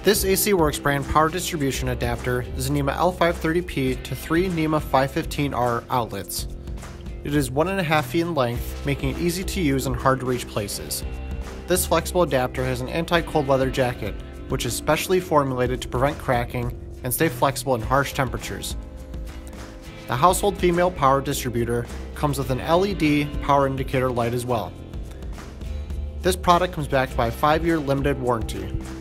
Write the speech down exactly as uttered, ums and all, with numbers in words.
This A C Works brand power distribution adapter is a NEMA L five thirty P to three NEMA five fifteen R outlets. It is one and a half feet in length, making it easy to use in hard to reach places. This flexible adapter has an anti-cold weather jacket, which is specially formulated to prevent cracking and stay flexible in harsh temperatures. The household female power distributor comes with an L E D power indicator light as well. This product comes backed by a five year limited warranty.